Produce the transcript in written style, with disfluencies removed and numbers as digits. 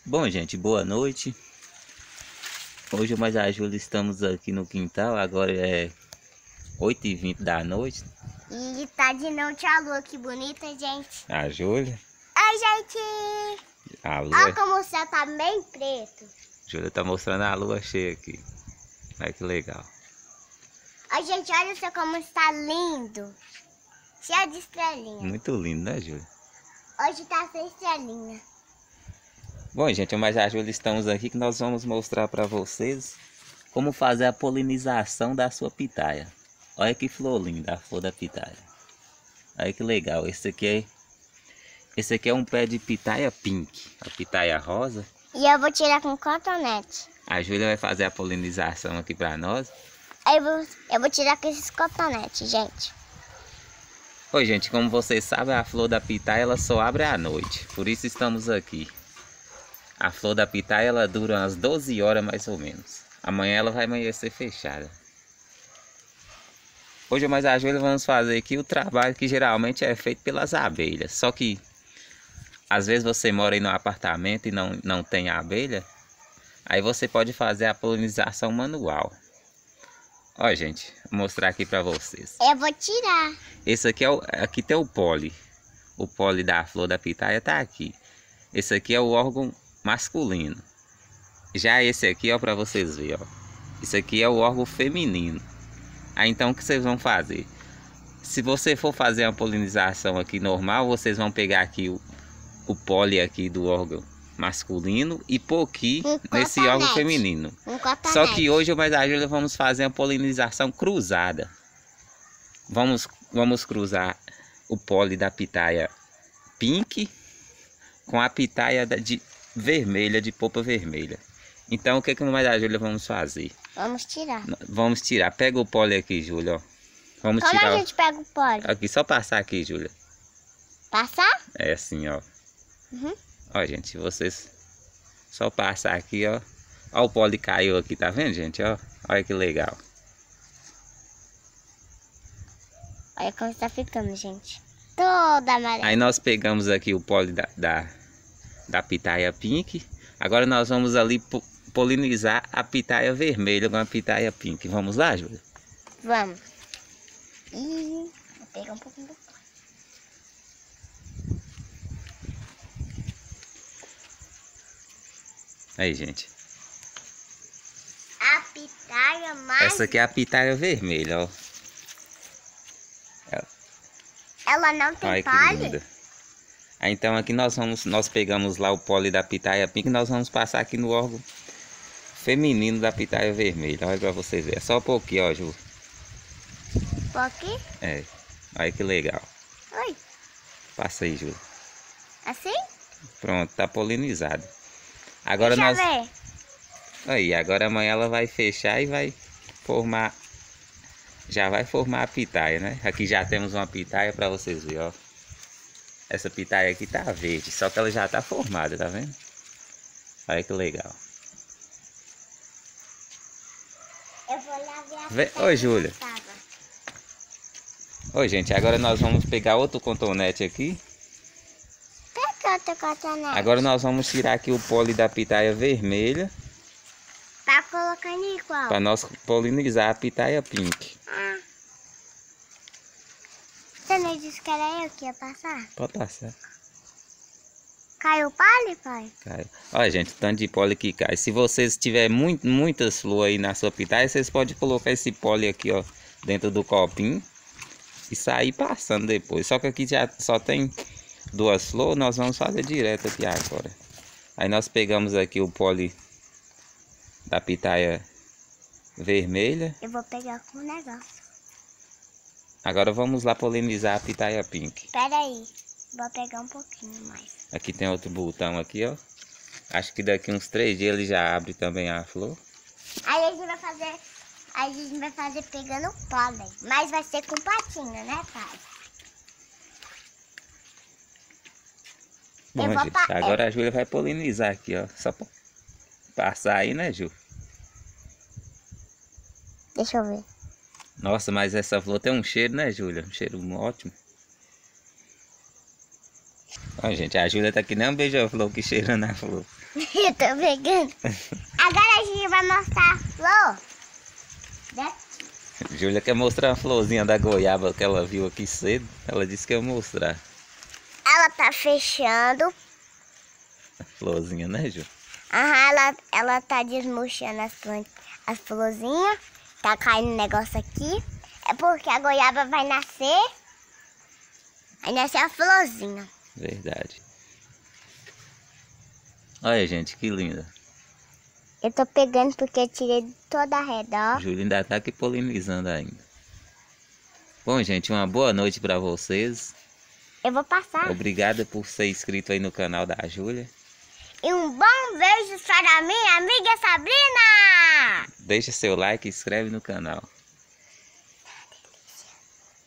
Bom, gente, boa noite. Hoje eu mais a Júlia estamos aqui no quintal. Agora é 8h20 da noite. E tá de noite a lua, que bonita, gente. A Júlia. Ai, gente! A lua. Olha como o céu tá bem preto. Júlia tá mostrando a lua cheia aqui. Olha que legal. Ai, gente, olha só como está lindo. Cheio de estrelinha. Muito lindo, né, Júlia? Hoje tá sem estrelinha. Bom, gente, eu mais a Júlia estamos aqui que nós vamos mostrar para vocês como fazer a polinização da sua pitaia. Olha que flor linda, a flor da pitaia. Olha que legal. Esse aqui é um pé de pitaia pink, a pitaia rosa. E eu vou tirar com cotonete. A Júlia vai fazer a polinização aqui para nós. Eu vou tirar com esses cotonetes, gente. Oi, gente, como vocês sabem, a flor da pitaia ela só abre à noite, por isso estamos aqui. A flor da pitaia ela dura umas 12 horas mais ou menos. Amanhã ela vai amanhecer fechada. Hoje mais a Júlia vamos fazer aqui o trabalho que geralmente é feito pelas abelhas. Só que às vezes você mora aí no apartamento e não tem abelha, aí você pode fazer a polinização manual. Ó, gente, vou mostrar aqui para vocês. Eu vou tirar. Esse aqui aqui tem o pólen. O pólen da flor da pitaia tá aqui. Esse aqui é o órgão masculino. Já esse aqui, ó, para vocês verem, ó. Esse aqui é o órgão feminino. Aí então o que vocês vão fazer? Se você for fazer uma polinização aqui normal, vocês vão pegar aqui o pólen aqui do órgão masculino e pôr aqui nesse órgão feminino. Só que hoje eu mais a Júlia vamos fazer uma polinização cruzada. Vamos cruzar o pólen da pitaia pink com a pitaia vermelha, de polpa vermelha. Então o que que mais a Júlia vamos fazer? Vamos tirar. Vamos tirar. Pega o pólen aqui, Júlia, ó. Vamos Como tirar. a gente pega o pólen? Aqui, só passar aqui, Júlia. Passar? É assim, ó. Uhum. Ó, gente, vocês só passar aqui, ó. Ó, o pólen caiu aqui, tá vendo, gente? Ó, olha que legal. Olha como está ficando, gente. Toda amarela. Aí nós pegamos aqui o pólen da pitaia pink. Agora nós vamos ali polinizar a pitaia vermelha com a pitaia pink. Vamos lá, Júlia? Vamos. Ih, vou pegar um pouquinho do pólen. Aí, gente. A pitaia mais... Essa aqui é a pitaia vermelha, ó. Ela não tem Olha que pólen? linda. Aí, então aqui nós pegamos lá o pólen da pitaia pink e nós vamos passar aqui no órgão feminino da pitaia vermelha. Olha pra vocês verem. É só um pouquinho, ó, Ju. Um pouquinho? É. Olha que legal. Oi. Passa aí, Ju. Assim? Pronto, tá polinizado. Agora Deixa nós... eu ver. Aí, agora amanhã ela vai fechar e vai formar... Já vai formar a pitaia, né? Aqui já temos uma pitaia pra vocês verem, ó. Essa pitaia aqui tá verde, só que ela já tá formada, tá vendo? Olha que legal. Eu vou lá ver a Vê... pitaia Oi, Júlia. que tava. Oi, gente, agora nós vamos pegar outro cotonete aqui. Pega outro cotonete. Agora nós vamos tirar aqui o pólen da pitaia vermelha Tá colocando igual. para nós polinizar a pitaia pink. Ah. Você não disse que era eu que ia passar? Pode passar. Caiu o pólen, pai? Cai. Olha, gente, o tanto de pólen que cai. Se vocês tiverem muitas flores aí na sua pitaia, vocês podem colocar esse pólen aqui, ó, dentro do copinho e sair passando depois. Só que aqui já só tem 2 flores, nós vamos fazer direto aqui agora. Aí nós pegamos aqui o pólen da pitaia vermelha. Eu vou pegar com o negócio. Agora vamos lá polinizar a pitaia pink. Espera aí. Vou pegar um pouquinho mais. Aqui tem outro botão aqui, ó. Acho que daqui uns 3 dias ele já abre também a flor. Aí a gente vai fazer... Aí a gente vai fazer pegando o pólen. Mas vai ser com patinho, né, pai? Bom, gente, agora a Júlia vai polinizar aqui, ó. Só pra passar aí, né, Ju? Deixa eu ver. Nossa, mas essa flor tem um cheiro, né, Júlia? Um cheiro ótimo. Ó, gente, a Júlia tá aqui nem um beija-flor que cheira na flor. Eu tô pegando. Agora a gente vai mostrar a flor. Né? Júlia quer mostrar a florzinha da goiaba que ela viu aqui cedo. Ela disse que ia mostrar. Ela tá fechando. A florzinha, né, Júlia? Aham, ela tá desmurchando as florzinhas. Tá caindo um negócio aqui. É porque a goiaba vai nascer. Vai nascer a florzinha. Verdade. Olha, gente, que linda. Eu tô pegando porque eu tirei toda a redor. Júlia ainda tá aqui polinizando ainda. Bom, gente, uma boa noite pra vocês. Eu vou passar. Obrigado por ser inscrito aí no canal da Júlia. E um bom beijo para minha amiga Sabrina! Deixa seu like e inscreve no canal.